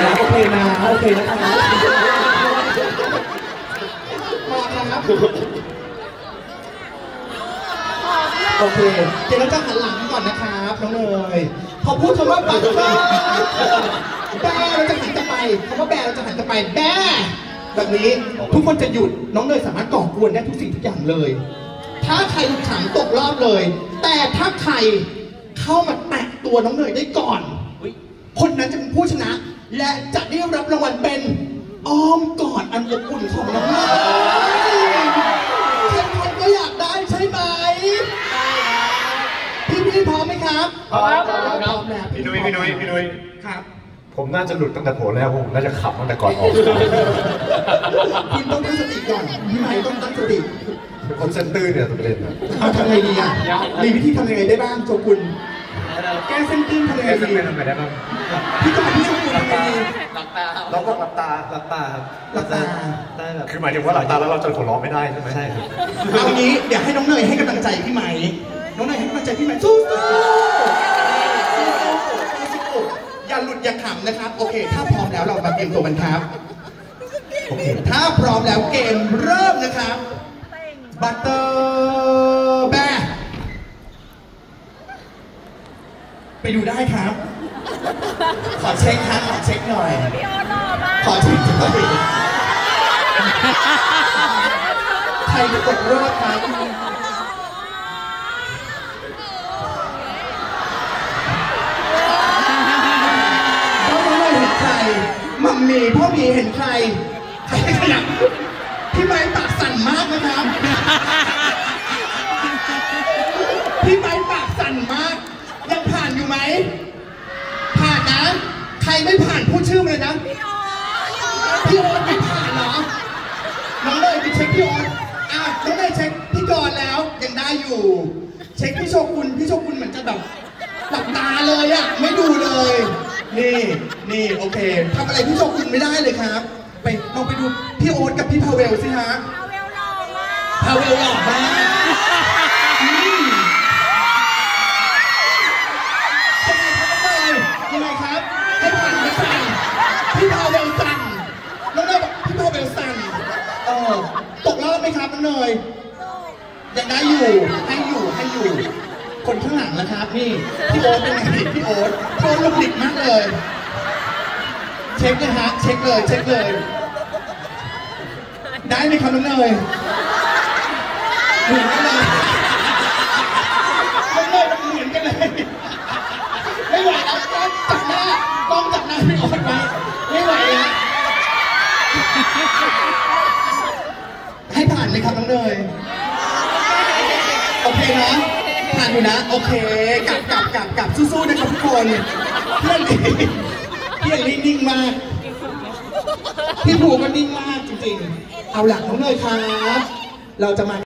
โอเคนะโอเคนะครับมาครับโอเคเดี๋ยวเราจะหันหลังก่อนนะครับน้องเนยพอพูดคำว่าบัตเตอร์แบร์เราจะหันกลับไปคำว่าแบร์เราจะหันกลับไปแบร์แบบนี้ทุกคนจะหยุดน้องเนยสามารถก่อกวนได้ทุกสิ่งทุกอย่างเลยถ้าใครขังตกรอบเลยแต่ถ้าใครเข้ามาแตะตัวน้องเนยได้ก่อนคนนั้นจะเป็นผู้ชนะและจะได้รับรางวัลเป็นอ้อมกอดอันอบอุ่นของน้องเนยคนก็อยากได้ใช่ไหมพี่พร้อมไหมครับพร้อมแล้วพี่นุ้ยครับผมน่าจะหลุดตั้งแต่โผล่แล้วผมน่าจะขับตั้งแต่ก่อนออกคุณต้องตั้งสติก่อนพี่ใหม่ต้องตั้งสติผมเซนตื้อเนี่ยตัวประเด็นนะเอาทำไงดีอ่ะมีวิธีทำยังไงได้บ้างโจกุลแก้เส้นตื้นทำยังไงดีทำไงได้บ้างพี่โจกุลทำยังไงดีหลับตาเราก็หลับตาครับหลับตาได้แบบคือหมายถึงว่าหลับตาแล้วเราจะหัวเราะไม่ได้ใช่ไหมใช่ครับเอางี้เดี๋ยวให้น้องเนยให้กำลังใจพี่ใหม่น้องเนยให้กำลังใจพี่ใหม่สู้อย่าหลุดอย่าขำนะครับโอเคถ้าพร้อมแล้วเรามาเตรียมตัวกันครับโอเคถ้าพร้อมแล้วเกมเริ่มนะครับบัตเตอร์แบร์ไปดูได้ครับขอเช็คครับขอเช็คหน่อยขอเช็คหน่อยใครจะกดรอดครับมัมมี่พ่อหมีเห็นใครขยับพี่ไม้ปากสั่นมากนะครับพี่ไม้ปากสั่นมากยังผ่านอยู่ไหมผ่านนะใครไม่ผ่านพูดชื่อมาเลยนะพี่โอ๊ตไม่ผ่านเหรอน้องเลยไปเช็คพี่โอ๊ตน้องเลยเช็คพี่กรณ์แล้วยังได้อยู่เช็คพี่โชกุลเหมือนจะแบบหลับตาเลยอ่ะไม่ดูเลยนี่โอเคทำอะไรพี่โชกุนไม่ได้เลยครับไปลองไปดูพี่โอ๊ตกับพี่พาเวลสิฮะพาเวลหล่อมากยังไงครับให้ผ่านไม่สั่นพี่พาเวลสั่นน้องเนยบอกพี่พาเวลสั่นตกรอบไหมครับน้องเนยยังได้อยู่ให้อยู่คนข้างหลังนะครับนี่พี่โอ๊ตเป็นไงพี่โอ๊ตลุกดิกมากเลยเช็คเลยฮะเช็คเลยได้ไหมครับน้องเนยเหมือนกันเลยน้องเนยมันเหมือนกันเลยไม่ไหวแล้วต้องจับหน้าพี่โอ๊ตไว้ไม่ไหวฮะให้ผ่านไหมครับน้องเนยโอเคนะผ่านอยู่นะโอเคกลับสู้ๆนะครับทุกคนเพื่อนนิ่งมากพี่ผูก็นิ่งมากจริงๆเอาหลักน้องเนยครับเราจะมา